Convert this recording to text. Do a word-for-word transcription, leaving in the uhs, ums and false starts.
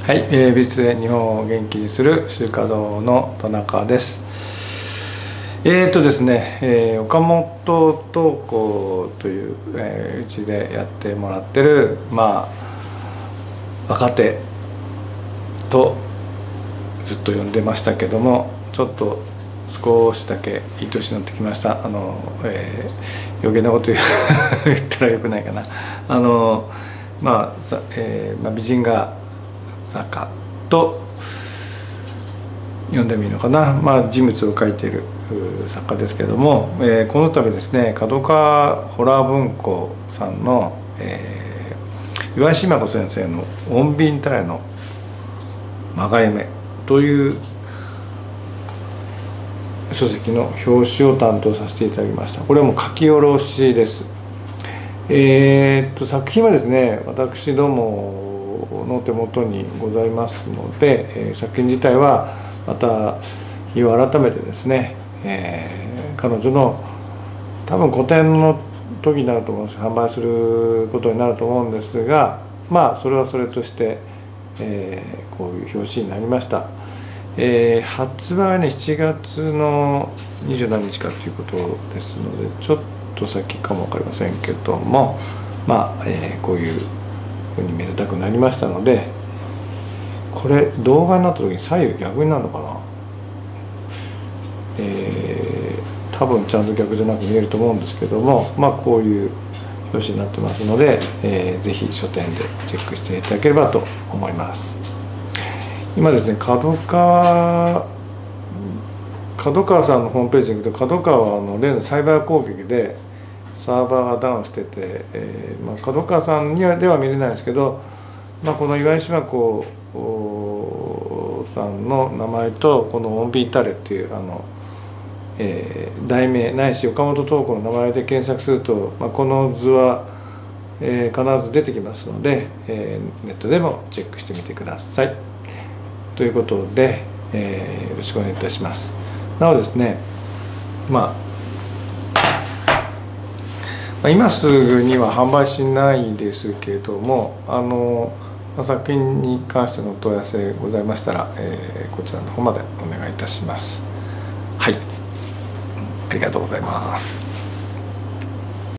はい、えー、美術で日本を元気にする修華堂の田中です。えーとですね、えー、岡本東光という、えー、うちでやってもらってる、まあ、若手とずっと呼んでましたけども、ちょっと少しだけいい年になってきました。あの、えー、余計なこと言ったらよくないかな。あのまあ、えーまあ、美人画作家と読んでもいいのかな、まあ、人物を描いている作家ですけれども、えー、この度ですね、角川ホラー文庫さんの、えー、岩井島子先生の「穏便たれのまが夢」という書籍の表紙を担当させていただきました。これはもう書き下ろしです。えー、っと作品はですね、私どもの手元にございますので、えー、作品自体はまた日を改めてですね、えー、彼女の多分個展の時になると思うんです、販売することになると思うんですが、まあそれはそれとして、えー、こういう表紙になりました。えー、発売はねしちがつのにじゅうなんにちかということですので、ちょっと先かも分かりませんけども、まあ、えー、こういうふうにめでたくなりましたので、これ動画になった時に左右逆になるのかな、えー、多分ちゃんと逆じゃなく見えると思うんですけども、まあこういう表紙になってますので、えー、ぜひ書店でチェックしていただければと思います。今ですね、角川角川さんのホームページに行くと、角川はあの例のサイバー攻撃でサーバーがダウンしてて、えーまあ、角川さんにはでは見れないんですけど、まあ、この岩井島子さんの名前とこの「オンビータレ」っていうあの、えー、題名ないし岡本東子の名前で検索すると、まあ、この図は、えー、必ず出てきますので、えー、ネットでもチェックしてみてください。ということで、えー、よろしくお願いいたします。なおですね、まあ、今すぐには販売しないですけども、あの作品に関してのお問い合わせございましたら、えー、こちらの方までお願いいたします。はい、ありがとうございます。